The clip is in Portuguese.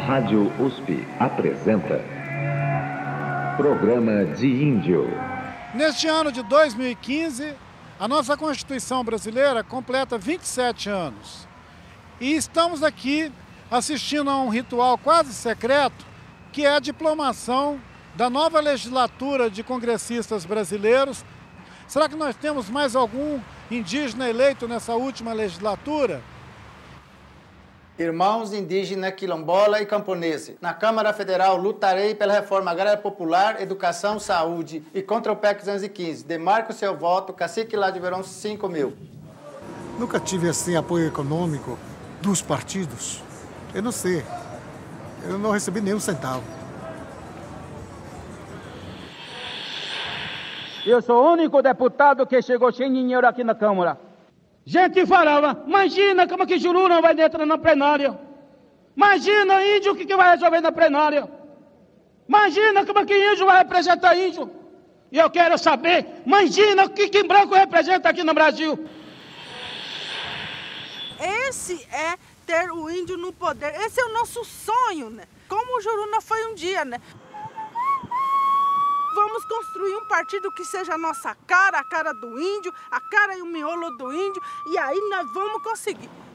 Rádio USP apresenta Programa de Índio. Neste ano de 2015, a nossa Constituição brasileira completa 27 anos. E estamos aqui assistindo a um ritual quase secreto, que é a diplomação da nova legislatura de congressistas brasileiros. Será que nós temos mais algum indígena eleito nessa última legislatura? Irmãos indígenas, quilombola e camponese, na Câmara Federal lutarei pela reforma agrária popular, educação, saúde e contra o PEC 215. Demarque o seu voto, Cacique lá de Verão 5.000. Nunca tive assim apoio econômico dos partidos. Eu não sei. Eu não recebi nenhum centavo. Eu sou o único deputado que chegou sem dinheiro aqui na Câmara. Gente falava, imagina como que Juru não vai entrar na plenária. Imagina índio o que vai resolver na plenária. Imagina como que índio vai representar índio. E eu quero saber, imagina o que branco representa aqui no Brasil. Esse é ter o índio no poder. Esse é o nosso sonho, né? Como o Juruna foi um dia, né? Vamos construir um partido que seja a nossa cara, a cara do índio, a cara e o miolo do índio, e aí nós vamos conseguir.